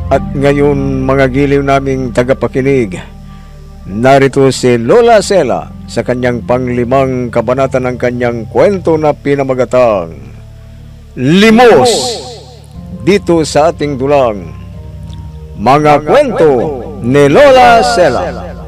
At ngayon mga giliw naming tagapakinig, narito si Lola Sela sa kanyang panglimang kabanata ng kanyang kwento na pinamagatang Limos, dito sa ating dulang Mga Kwento ni Lola Sela.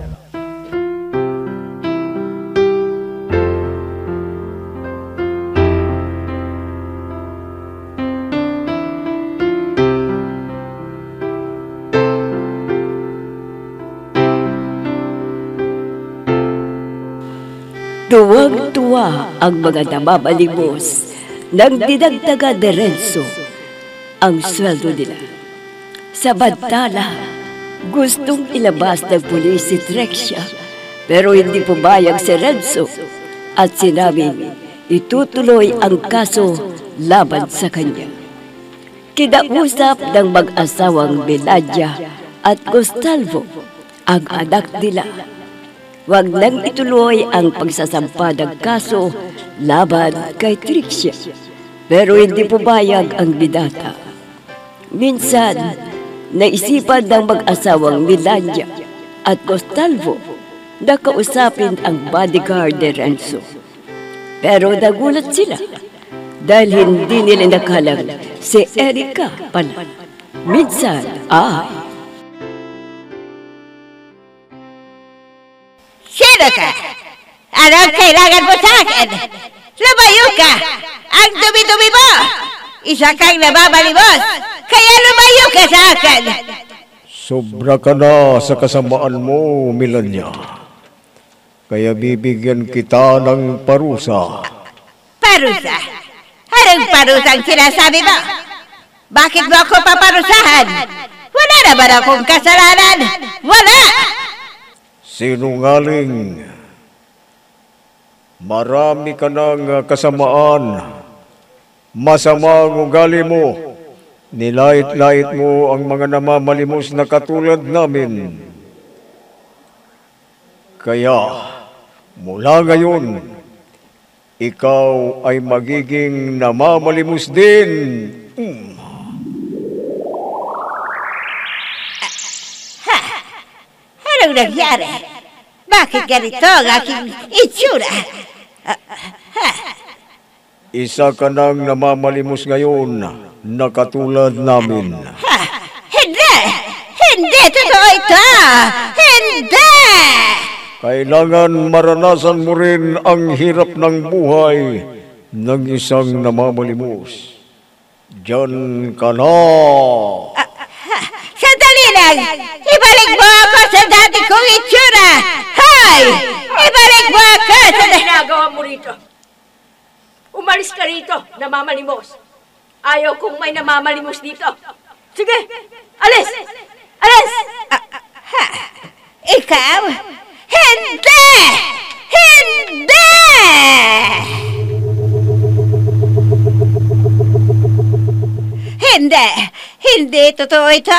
Tuwang-tuwa ang mga namabalimos nang dinagdaga ni Renzo ang sweldo nila. Sa bantala, gustong ilabas ng pulis si Trexia, pero hindi pumayag si Renzo at sinabing itutuloy ang kaso laban sa kanya. Kinausap ng mag-asawang Melandia at Gustalvo ang anak nila. Huwag nang ituloy ang pagsasampa ng kaso laban kay Trixia. Pero hindi pumayag ang bidata. Minsan, naisipan ng mag-asawang Melandia at Gustalvo na kausapin ang bodyguard ni Renzo. Pero nagulat sila dahil hindi nila nakalang si Erica pala. Minsan ay Sino ka? Anong kailangan mo sa akin? Lumayo ka! Ang dumi-dumi mo! Isa kang nabamalimos! Kaya lumayo ka sa akin! Sobra ka na sa kasamaan mo, Melania. Kaya bibigyan kita ng parusa. Parusa? Anong parusang sinasabi mo? Bakit mo ako paparusahan? Wala naman akong kasalanan! Wala! Sinungaling. Marami ka ng kasamaan. Masama ang ugali mo. Nilait-lait mo ang mga namamalimos na katulad namin. Kaya, mula ngayon, ikaw ay magiging namamalimos din. Anong nangyari? Bakit ganito ang aking itsura? Isa ka nang namamalimos ngayon na katulad namin. Hindi! Hindi totoo ito! Hindi! Kailangan maranasan mo rin ang hirap ng buhay ng isang namamalimos. Diyan ka na! Sandali lang! Ibalik mo ako sa dati kong itsura! Hoy! Ibalik mo ako sa Ano ginagawa mo rito? Umalis ka rito, namamalimos. Ayaw kong may namamalimos dito. Sige, alis! Alis! Ikaw? Hindi! Hindi! Hindi! Hindi totoo ito!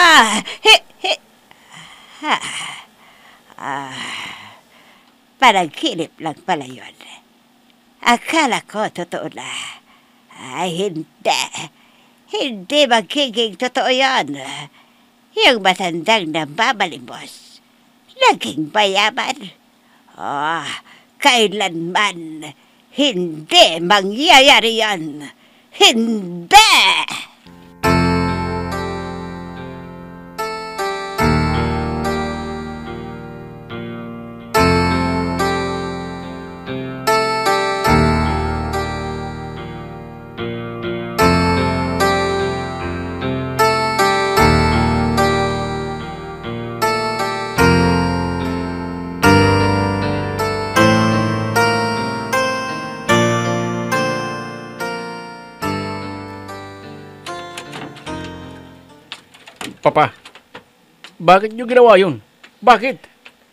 Panaginip lang pala yun. Akala ko totoo na. Ay, hindi. Hindi magiging totoo yun. Yung matandang namamalimos, naging mayaman. Kailanman hindi mangyayari yan. Hindi! Papa, bakit niyo ginawa yun? Bakit?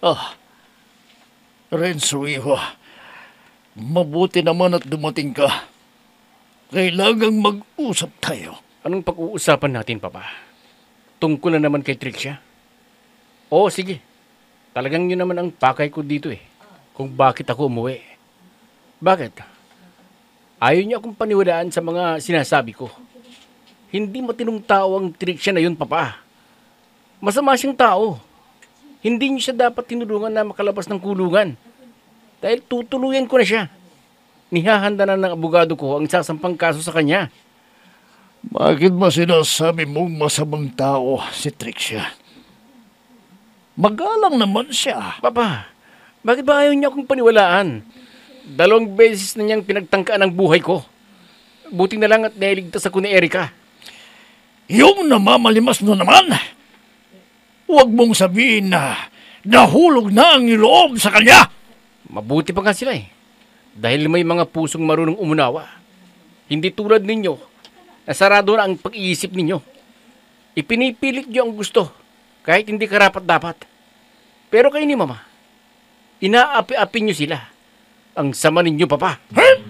Renzo, iho. Mabuti naman at dumating ka. Kailangang mag-usap tayo. Anong pag-uusapan natin, Papa? Tungkol na naman kay Trixia? Oo, sige. Talagang yun naman ang pakay ko dito kung bakit ako umuwi. Bakit? Ayaw niya akong paniwalaan sa mga sinasabi ko. Hindi matinong tao ang Trixia na yun, Papa. Masama siyang tao. Hindi niyo siya dapat tinulungan na makalabas ng kulungan. Dahil tutuluyan ko na siya. Nihahanda na ng abogado ko ang sasampang kaso sa kanya. Bakit ba sinasabi mong masamang tao si Trixia? Magalang naman siya. Papa, bakit ba ayaw niya akong paniwalaan? 2 beses na niyang pinagtangkaan ang buhay ko. Buti na lang at nailigtas ako ni Erica. Yung namamalimas na naman, huwag mong sabihin na nahulog na ang loob sa kanya. Mabuti pa nga sila eh. Dahil may mga pusong marunong umunawa. Hindi tulad ninyo, nasarado na ang pag-iisip ninyo. Ipinipilit niyo ang gusto, kahit hindi karapat-dapat. Pero kayo ni Mama, inaapi-api niyo sila. Ang sama ninyo, Papa.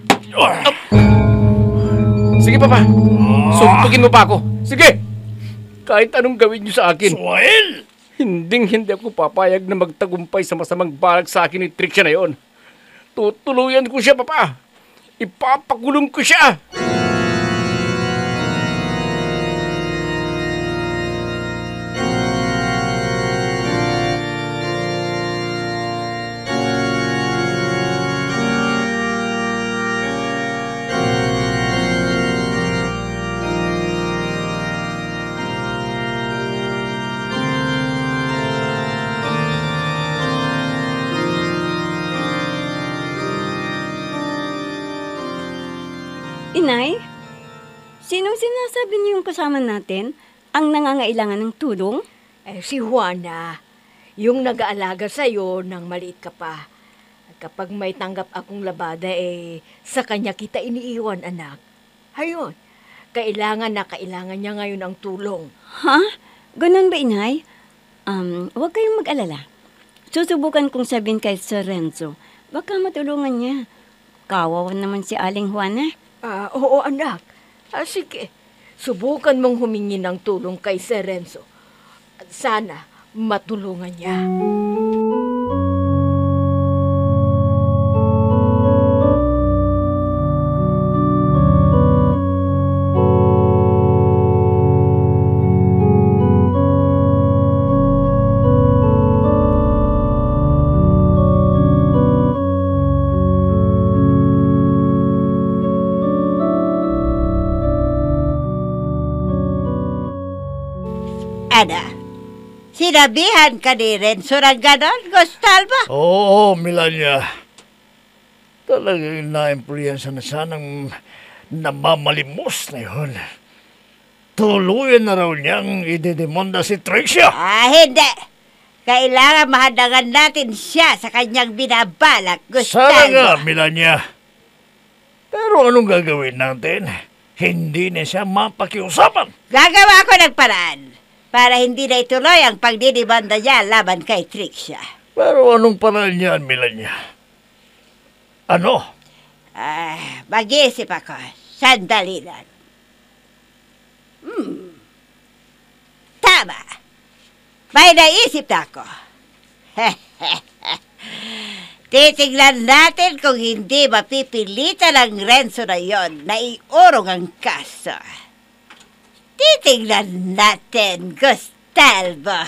Sige, Papa. Suntukin mo pa ako. Sige. Kahit anong gawin niyo sa akin. Suwael! Hindi ako papayag na magtagumpay sa masamang balak sa akin ni Trixia na yon. Tutuluyan ko siya, Papa. Ipapakulong ko siya. Inay, sinong sinasabi niyo yung kasama natin ang nangangailangan ng tulong? Si Juana, yung nag-aalaga sa'yo nang maliit ka pa. At kapag may tanggap akong labada, sa kanya kita iniiwan, anak. Ayun, kailangan niya ngayon ang tulong. Ha? Ganun ba, Inay? Huwag kayong mag-alala. Susubukan kong sabihin kay Sir Renzo. Baka matulungan niya. Kawawa naman si Aling Juana. Oo, anak. Sige, subukan mong humingi ng tulong kay Sir Renzo. At sana matulungan niya. Ana, sinabihan ka ni Renzo ng ganon, Gustalba? Oo, Melania. Talagang na-influensya na siya ng namamalimos na yun. Tuluyan na raw niyang idedemonda si Trixia. Hindi. Kailangan mahadangan natin siya sa kanyang binabalak, Sana nga, Gustalba. Melania. Pero anong gagawin natin? Hindi na siya mapakiusapan. Gagawa ko ng paraan para hindi na ituloy ang pagdidibanda niya laban kay Trixia. Pero anong paraan yan, Melania? Ano? Mag-iisip ako. Sandali lang. Tama. May naisip na ako. Titignan natin kung hindi mapipilitan ang Renzo na yon na iurong ang kaso. Titignan natin, Gustalbo.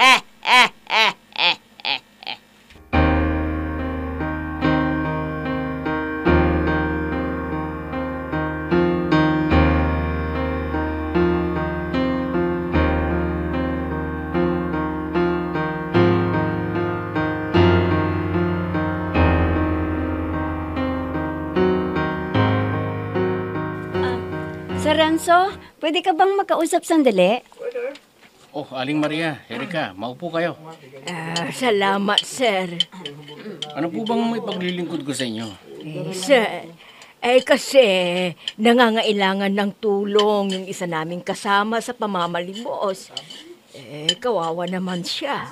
Sir Renzo, pwede ka bang makausap sandali? Oh, Aling Maria, Erica, maupo kayo. Salamat, sir. Ano po bang may paglilingkod ko sa inyo? Sir, kasi nangangailangan ng tulong yung isa naming kasama sa pamamalimos. Kawawa naman siya.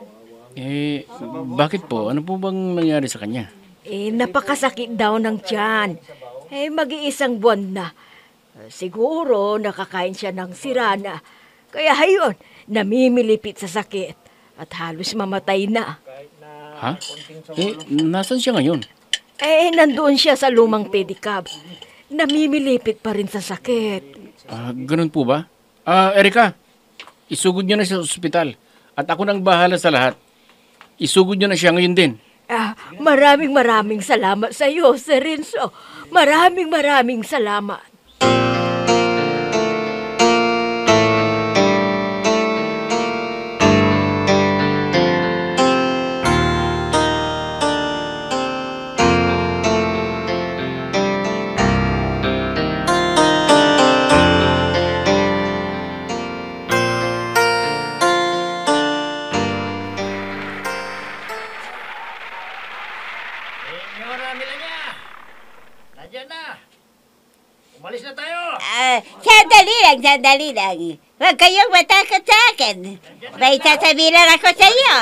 Bakit po? Ano po bang nangyari sa kanya? Napakasakit daw ng tiyan. Mag-iisang buwan na. Siguro nakakain siya ng sirana. Kaya hayon, namimilipit sa sakit at halos mamatay na. Ha? Nasaan siya ngayon? Nandoon siya sa lumang pedicab. Namimilipit pa rin sa sakit. Ganun po ba? Erica, Isugod niyo na siya sa ospital. At ako nang bahala sa lahat. Isugod niyo na siya ngayon din. Maraming salamat sa iyo, Sir Renzo. Maraming salamat. Senyora Milanya! Nandiyan na! Umalis na tayo! Sandali lang. Huwag kayong matakot sa akin. May sasabihin lang ako sa iyo.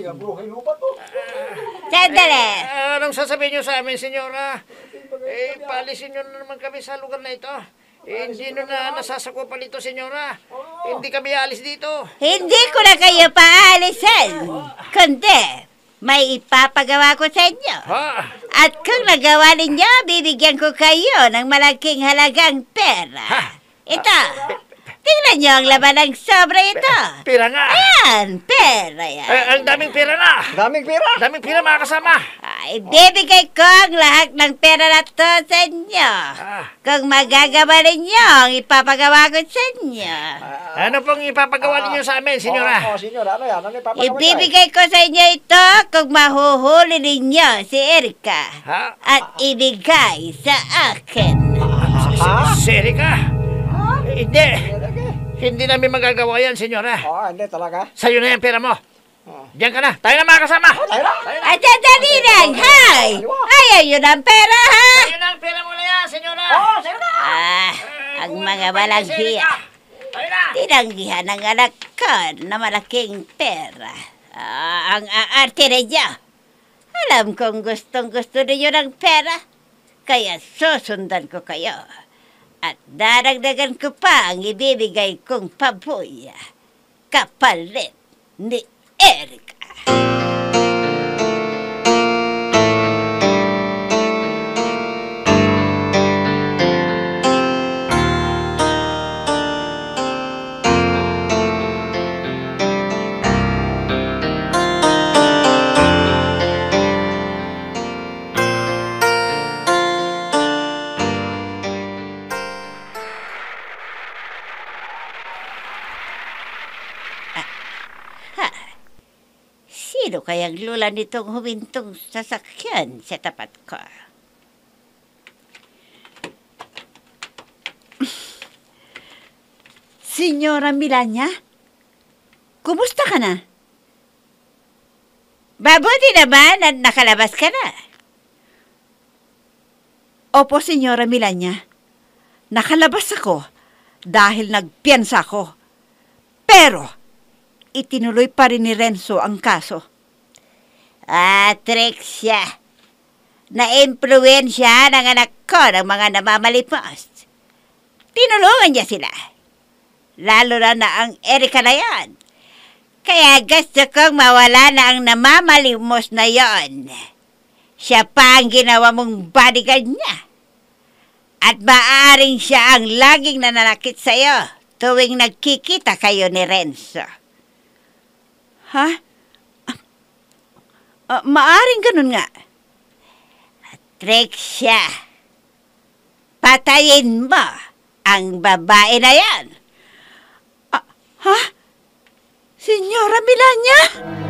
Sandali. Anong sasabihin niyo sa amin, senyora? Paalisin niyo na naman kami sa lugar na ito. Hindi na nasasakupan ito, senyora. Hindi kami alis dito. Hindi ko na kayo paalisin. Kundi, may ipapagawa ko sa inyo. Ha? At kung nagawa ninyo, bibigyan ko kayo ng malaking halagang pera. Ito. Tingnan niyo ang laman ng sobra ito. Pera nga. Ayan, pera yan. Ang daming pera na. Daming pera! Daming pera, mga kasama. Ay, bibigay ko ang lahat ng pera na to sa inyo. Kung magagawa ninyo, ang ipapagawa ko sa inyo. Ano pong ipapagawa ninyo sa amin, senyora? senyora, ano yan? Ano ipapagawa Ibibigay ko sa inyo ito kung mahuhuli ninyo si Erika. Ha? At ibigay sa akin. Si Erika? Hindi. Hindi namin magagawa yan, senyora. Hindi talaga. Sa'yo na yan pera mo. Diyan ka na. Tayo na, mga kasama. At sandali lang, hay! Ayaw yun ang pera, ha? Sa'yo na ang pera mo na yan, senyora. Ang mga walang hiya. Tayo na. Tinanggihan ng anak ko na malaking pera. Ang aarte ninyo. Alam kong gustong-gusto ninyo ng pera. Kaya susundan ko kayo. At daragdagan ko pa ang ibibigay kong pabuya. Kapalit ni Erika. Sino kayang lula nitong humintong sasakyan sa tapat ko? Senyora Milanya? Kumusta ka na? Mabuti naman at nakalabas ka na. Opo, Senyora Milanya. Nakalabas ako dahil nagpiyansa ako. Pero, itinuloy pa rin ni Renzo ang kaso. Trixia. Na-impluwensya ng anak ko ng mga namamalimos. Tinulungan niya sila. Lalo na ang Erika na yon. Kaya gusto kong mawala na ang namamalimos na yon. Siya pa ang ginawa mong bodyguard niya. At maaaring siya ang laging nananakit sa'yo tuwing nagkikita kayo ni Renzo. Ha? Maaring ganun nga. Trixia, patayin mo ang babae na yan. Ha? Senyora Milanya?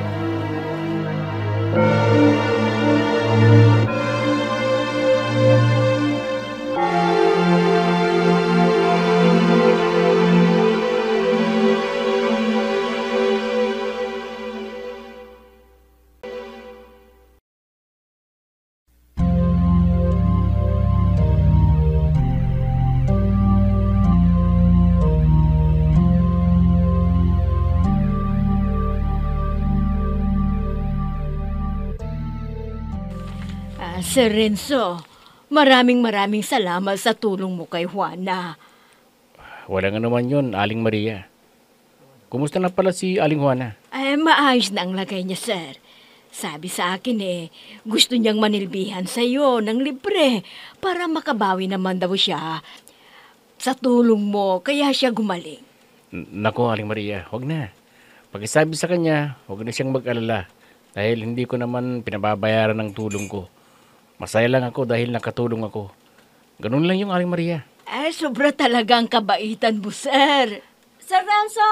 Sir Renzo, maraming salamat sa tulong mo kay Juana. Walang naman yun, Aling Maria. Kumusta na pala si Aling Juana? Maayos na ang lagay niya, sir. Sabi sa akin gusto niyang manilbihan sa iyo ng libre para makabawi naman daw siya sa tulong mo, kaya siya gumaling. Nako, Aling Maria, huwag na. Pagkasabi sa kanya, huwag na siyang mag-alala dahil hindi ko naman pinababayaran ng tulong ko. Masaya lang ako dahil nakatulong ako. Ganun lang yung Aling Maria. Ay, sobra talagang kabaitan mo, sir. Sir Renzo?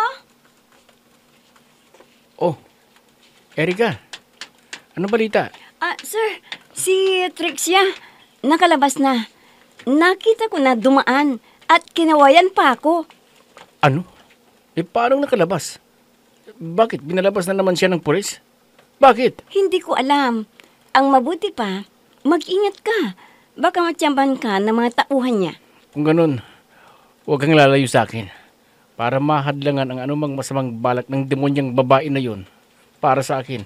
Oh, Erika, ano balita? Sir, si Trixia, nakalabas na. Nakita ko na dumaan at kinawayan pa ako. Ano? Paano nakalabas? Bakit? Binalabas na naman siya ng pulis? Bakit? Hindi ko alam. Ang mabuti pa, mag-ingat ka. Baka matiyamban ka ng mga tauhan niya. Kung ganun, huwag kang lalayo sa akin para mahadlangan ang anumang masamang balak ng demonyang babae na yun para sa akin.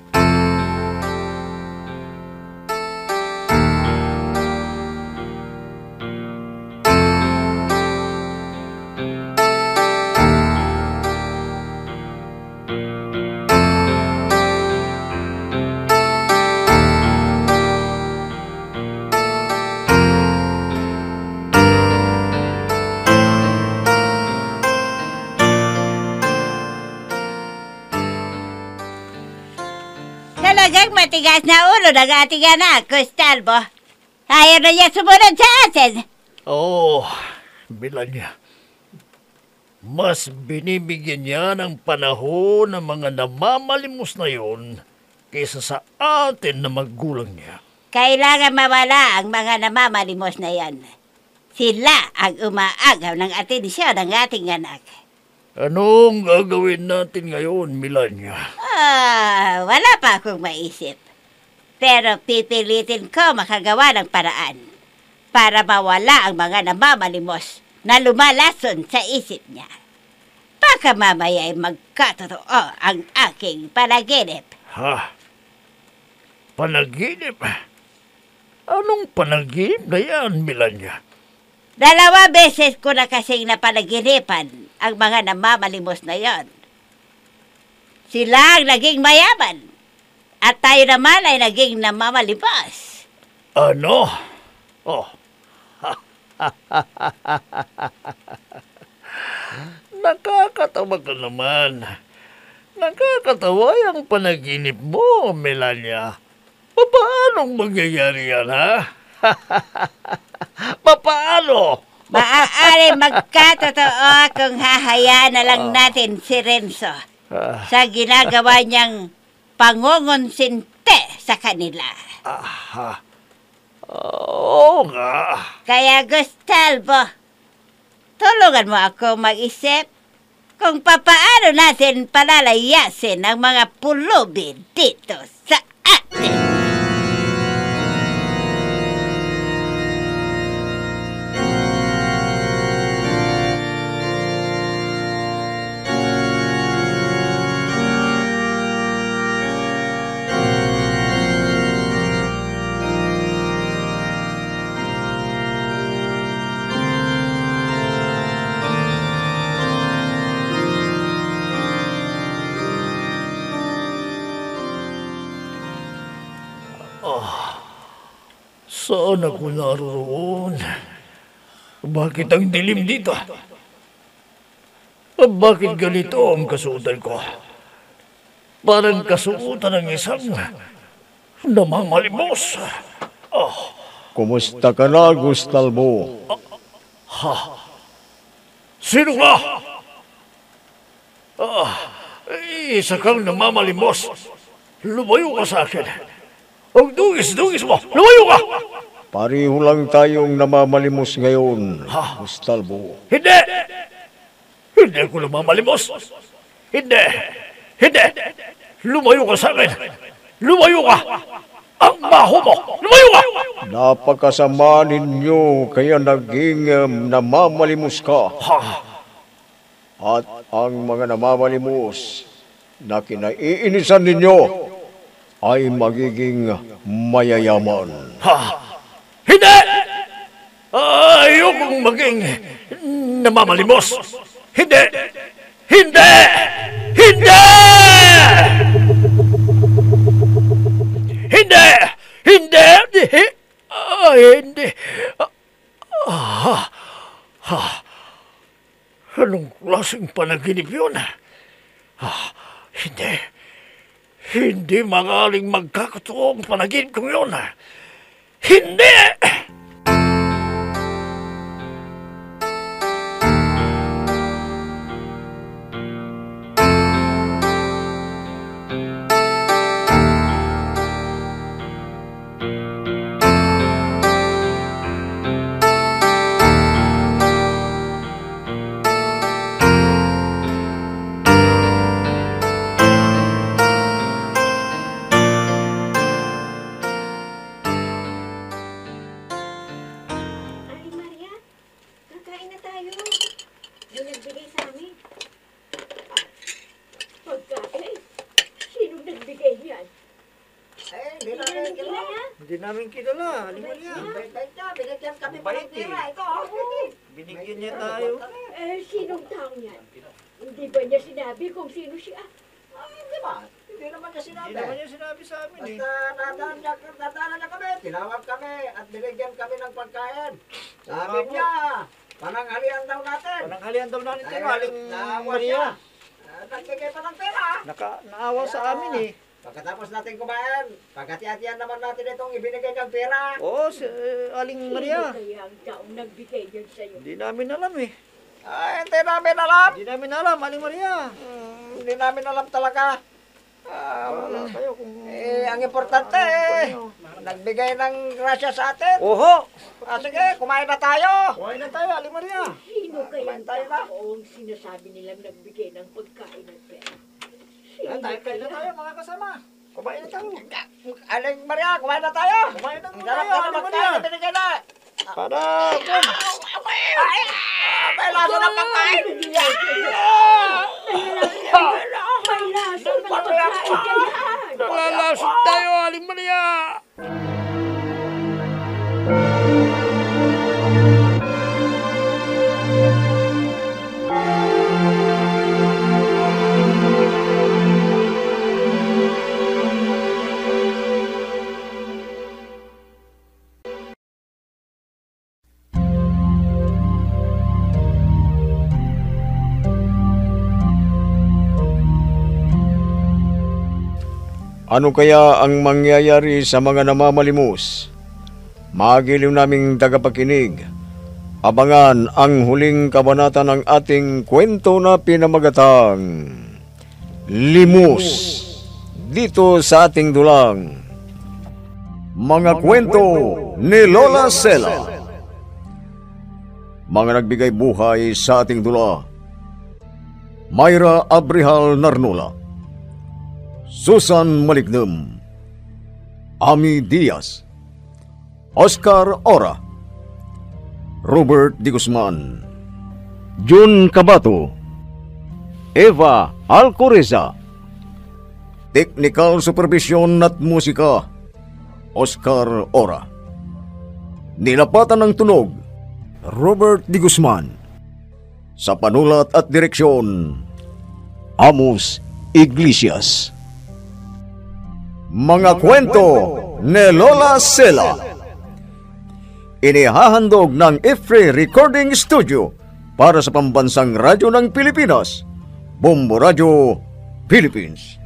Talagang matigas na ulo ng ating anak, Gustalvo. Ayaw na niya sumunod sa atin. Oo, Melania. Mas binibigyan niya ng panahon ng mga namamalimos na yon kaysa sa atin na magulang niya. Kailangan mawala ang mga namamalimos na yan. Sila ang umaagaw ng atensyon ng ating anak. Anong gagawin natin ngayon, Melania? Wala pa akong maisip. Pero pipilitin ko makagawa ng paraan para mawala ang mga namamalimos na lumalason sa isip niya. Baka mamaya ay magkatotoo ang aking panaginip. Ha? Panaginip? Anong panaginip na yan, Melania? 2 beses ko na kasing napanaginipan ang mga namamalimos na yon. Sila ang naging mayaman at tayo naman ay naging namamalimos. Ano? Oh. Nakakatawa ka naman. Nakakatawa yung panaginip mo, Melania. Paano mangyayari yan, ha? Paano? Maaari magkatotoo kung hahayaan na lang natin si Renzo sa ginagawa niyang pangungonsinte sa kanila. Oo nga. Kaya Gustalvo, tulungan mo ako mag-isip kung papaano natin palalayasin ang mga pulubi dito sa atin. Saan ako naroon? Bakit ang dilim dito? Bakit ganito ang kasuotan ko? Parang kasuotan ng isang namamalimos. Kumusta ka na, Gustalvo? Sino ka? Isa kang namamalimos. Lumayo ka sa akin. Ang dugis-dugis mo! Lumayo ka! Pareho lang tayong namamalimos ngayon, Gustalvo. Hindi! Hindi ako namamalimos. Hindi! Hindi! Lumayo ka sa akin! Lumayo ka! Ang baho mo! Lumayo ka! Napakasama ninyo kaya naging namamalimos ka. At ang mga namamalimos na kinaiinisan ninyo ay magiging mayayaman. Hindi! Ayokong maging namamalimos. Hindi! Hindi! Hindi! Hindi! Hindi! Hindi! Anong klaseng panaginip yun? Hindi. Hindi magaling magkakatotoo ang panaginip kong yun. Hindi! Ay, Maria, kakain na tayo. Yung nagbigay sa amin. Pagkain? Sinong nagbigay niyan? Hindi namin kilala. Hindi namin kilala. Aling Maria. Bait ka, binigyan kami pa ng pera. Ito, Binigyan niya tayo. Sinong tao niyan? Hindi ba niya sinabi kung sino siya? Hindi ba? Hindi naman niya sinabi. Hindi naman niya sinabi sa amin eh. Basta nadaan niya kami. Tinawag kami at binigyan kami ng pagkain. Sabi niya, pananghalian daw natin. Pananghalian daw natin Ay, tayo, Aling naawa Maria. siya. Nagbigay pa ng pera. Naawa sa amin eh. Pagkatapos natin kumain, pagkati-hatian naman natin itong ibinigay niyang pera. Oo, Aling Maria. Sino kaya ang taong nagbigay niyan sa'yo? Hindi namin alam eh. Ay, hindi namin alam. Hindi namin alam, Aling Maria. Hindi namin alam talaga. Wala kayo kung... Ang importante nagbigay ng grasya sa atin. Oho! Sige, kumain na tayo. Kuhain na tayo, Aling Maria. Sino kaya ang tayo na. taong sinasabi nilang nagbigay ng pagkain at pera? Sino Tayo na tayo, mga kasama. Kumain na tayo. Aling Maria, kumain na tayo. Kumain na Ang tayo, sarap na Aling magkain Maria. na binigay na. Para... May laso ng pagkain. May lasa ng pagkain kaya. Lalasot tayo, Aling Maria. Ano kaya ang mangyayari sa mga namamalimos? Magiliw naming tagapakinig. Abangan ang huling kabanata ng ating kwento na pinamagatang Limos, dito sa ating dulang. Mga kwento ni Lola Sela. Mga nagbigay buhay sa ating dula: Myra Abrihal Narnola, Susan Malignem, Ami Diaz, Oscar Ora, Robert Di Guzman, Jun Cabato, Eva Alcoreza. Technical Supervision at Musika, Oscar Ora. Nilapatan ng tunog, Robert Di Guzman. Sa panulat at direksyon, Amos Iglesias. Mga kwento ni Lola Sela. Inihahandog ng IFRE Recording Studio para sa pambansang radyo ng Pilipinas, Bombo Radio, Philippines.